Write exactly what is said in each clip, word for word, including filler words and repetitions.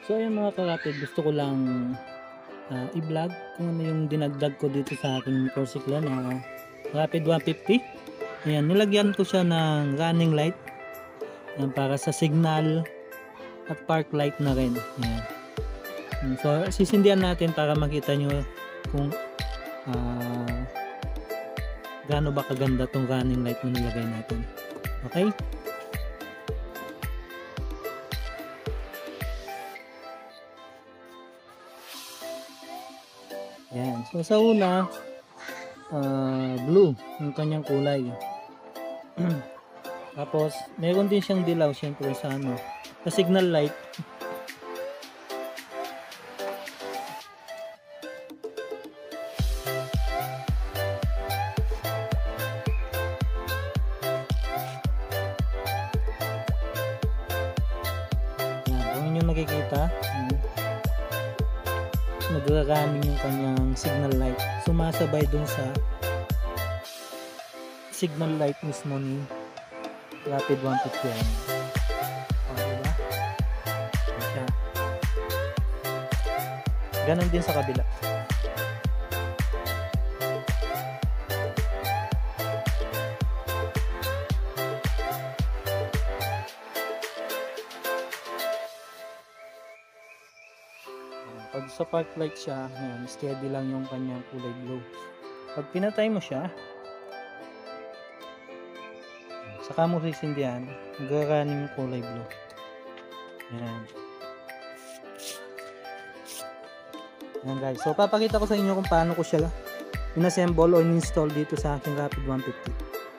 So ayan mga ka-rapid, gusto ko lang uh, i-vlog kung ano yung dinagdag ko dito sa aking motorsiklo na Rapid one fifty. Ayan, nilagyan ko siya ng running light. Ayan, para sa signal at park light na rin. Ayan. So sisindihan natin para makita nyo kung uh, gaano ba kaganda tong running light na nilagay natin. Okay? Ayan. So sa una, uh, blue yung kanyang kulay. Tapos meron din siyang dilaw syempre sa ano, sa signal light. Ayan, kung inyo makikita, nagra-running yung kanyang signal light, sumasabay dun sa signal light mismo ni Rapid one fifty. O, diba? Siya. Ganon din sa kabila. Pag sa park light siya, ayan, steady lang yung kanyang kulay blue. Pag pinatay mo siya, saka mo sisindihan, nag-running yung kulay blue. Ayan. Ayan guys. So papakita ko sa inyo kung paano ko siya inassemble o in-install dito sa aking Rapid one fifty.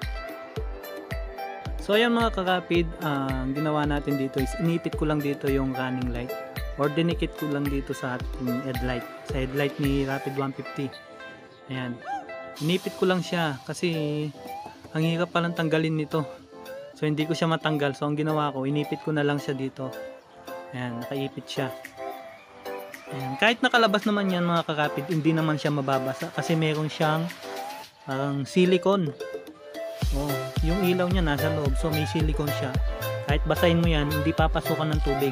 So ayan mga ka-Rapid, uh, ang ginawa natin dito is inipit ko lang dito yung running light. Or dinikit ko lang dito sa ating headlight, sa headlight ni Rapid one fifty. Ayan, inipit ko lang siya kasi ang hirap palang tanggalin nito, so hindi ko siya matanggal. So ang ginawa ko, inipit ko na lang siya dito. Ayan, nakaipit siya. Ayan, kahit nakalabas naman yan mga ka-Rapid, hindi naman siya mababasa kasi meron siyang parang silicone. Oh, yung ilaw niya nasa loob, so may silicone siya. Kahit basahin mo yan, hindi papasukan ng tubig.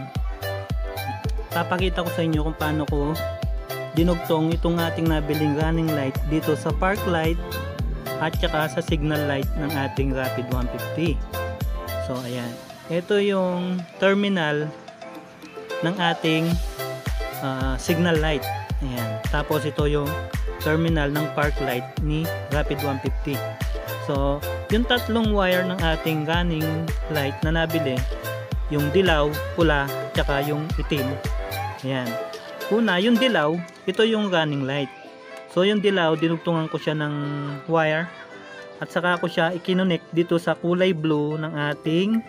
Papakita ko sa inyo kung paano ko dinugtong itong ating nabiling running light dito sa park light at saka sa signal light ng ating Rapid one fifty. So ayan, ito yung terminal ng ating uh, signal light. Ayan. Tapos ito yung terminal ng park light ni Rapid one fifty. So yung tatlong wire ng ating running light na nabili, yung dilaw, pula, tsaka yung itim. Ayan. Una, yung dilaw, ito yung running light. So yung dilaw, dinugtungan ko siya ng wire at saka ko siya ikinonect dito sa kulay blue ng ating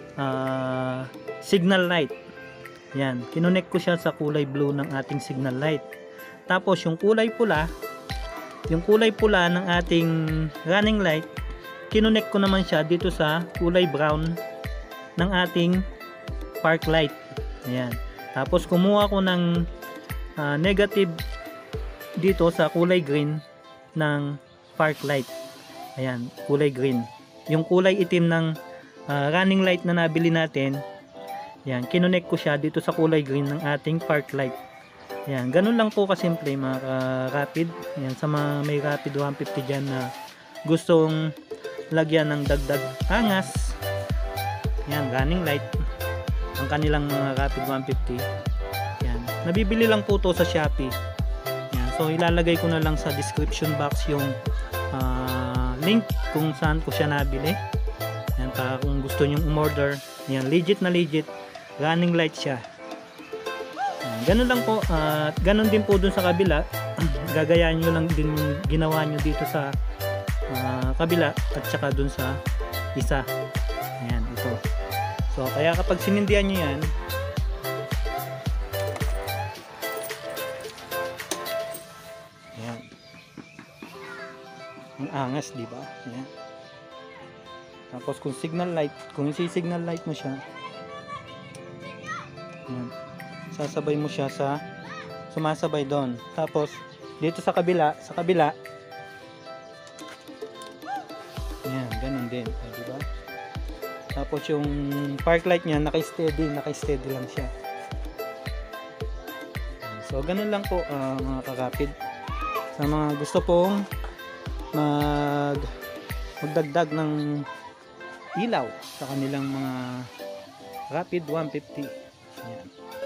uh, signal light. Ayan, kinonect ko siya sa kulay blue ng ating signal light. Tapos yung kulay pula, yung kulay pula ng ating running light, kinonect ko naman siya dito sa kulay brown ng ating park light. Ayan. Tapos kumuha ko ng uh, negative dito sa kulay green ng park light. Ayan, kulay green. Yung kulay itim ng uh, running light na nabili natin, ayan, kinonect ko siya dito sa kulay green ng ating park light. Ayan, ganun lang po kasimple mga ka-Rapid. Ayan, sa mga may Rapid one fifty dyan na gustong lagyan ng dagdag angas, ayan, running light ang kanilang mga Rapid one fifty. Yan. Nabibili lang po to sa Shopee. Yan. So ilalagay ko na lang sa description box yung uh, link kung saan ko siya nabili. Yan, para kung gusto niyo umorder. Yan, legit na legit running light siya. Yan. Ganun lang po. Uh, ganun din po dun sa kabila. Gagayahin nyo lang din yung ginawa nyo dito sa uh, kabila at saka dun sa isa. Ayan, ito. So, kaya kapag sinindihan nyo yan, ayan, ang angas, diba? Ayan. Tapos kung signal light, kung isi-signal light mo siya, ayan, sasabay mo siya sa, sumasabay doon. Tapos, dito sa kabila, sa kabila, ayan, ganun din, diba? Tapos yung park light niya naka-steady, naka-steady lang siya. So ganun lang po uh, mga kakapid. Sa mga gusto pong mag magdagdag ng ilaw sa kanilang mga Rapid one fifty. Ayan.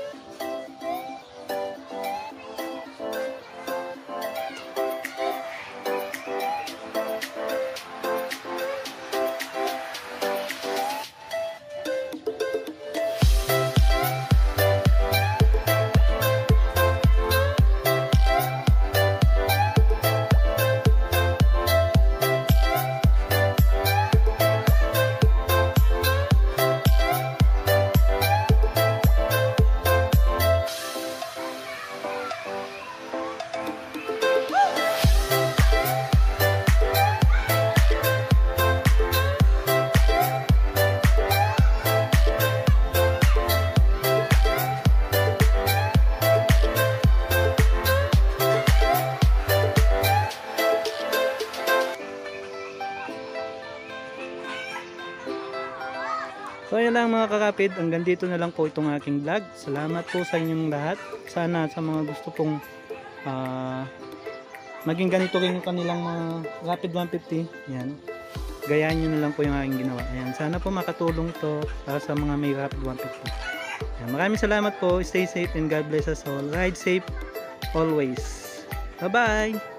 So ayan lang mga kakapid, hanggang dito na lang po itong aking vlog. Salamat po sa inyong lahat. Sana sa mga gusto pong uh, maging ganito rin yung kanilang mga Rapid one fifty, yan, gayahin nyo na lang po yung aking ginawa. Ayan, sana po makatulong to para sa mga may Rapid one fifty. Ayan, maraming salamat po. Stay safe and God bless us all. Ride safe always. Bye bye.